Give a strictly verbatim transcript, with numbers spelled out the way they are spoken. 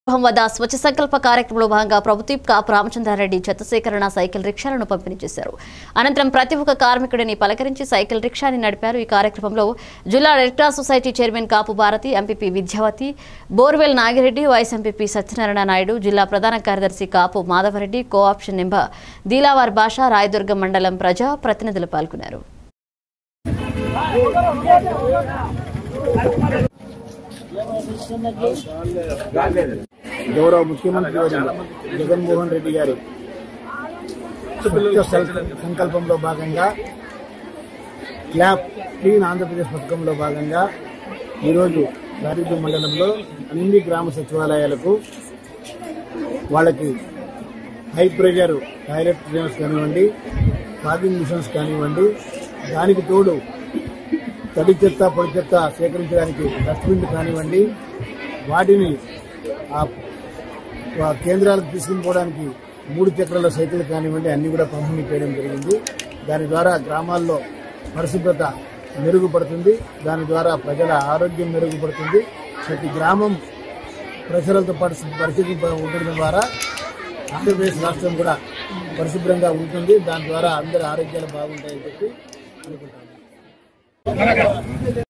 వద్ద స్వచ్ఛ సంకల్ప కార్యక్రమంలో భాగంగా ప్రభుత్వ కాపు రామచంద్రారెడ్డి చెత్త సేకరణ సైకిల్ రిక్షాలను పంపిణీ చేశారు. అనంతరం ప్రతి ఒక్క కార్మికుడిని పలకరించి సైకిల్ రిక్షాని నడిపారు. ఈ కార్యక్రమంలో జిల్లా red cross society chairman Kapu Bharathi, MPP Vidyavathi, borewell Nagireddy, vice MPP Satyanarayana Naidu, జిల్లా ప్రధాన కార్యదర్శి కాపు మాధవరెడ్డి, కోఆప్షన్ నెంబర్ దీలావార్ భాష, రాయదుర్గం మండలం ప్రజా ప్రతినిధులు పాల్గొన్నారు. గౌరవ ముఖ్యమంత్రి జగన్మోహన్ రెడ్డి గారి సంకల్పంలో భాగంగా క్లాప్ క్లీన్ ఆంధ్రప్రదేశ్ పథకంలో భాగంగా ఈరోజు రాయదుర్గం మండలంలో అన్ని గ్రామ సచివాలయాలకు వాళ్ళకి హై ప్రెషర్ టాయిలెట్ క్లీనర్స్ కానివ్వండి, ఫాగింగ్ మిషన్స్ కానివ్వండి, దానికి తోడు తడి చెత్త పొడి చెత్త సేకరించడానికి డస్ట్బిన్లు కానివ్వండి, వాటిని ఆ కేంద్రాలకు తీసుకుని పోవడానికి మూడు చక్రాల సైకిల్ కానివ్వండి, అన్ని కూడా పంపిణీ చేయడం జరిగింది. దాని ద్వారా గ్రామాల్లో పరిశుభ్రత మెరుగుపడుతుంది. దాని ద్వారా ప్రజల ఆరోగ్యం మెరుగుపడుతుంది. ప్రతి గ్రామం ప్రజలతో పరిస్థితి ఉండడం ద్వారా ఆంధ్రప్రదేశ్ రాష్ట్రం కూడా పరిశుభ్రంగా ఉంటుంది. దాని ద్వారా అందరి ఆరోగ్యాలు బాగుంటాయని చెప్పి అనుకుంటాను.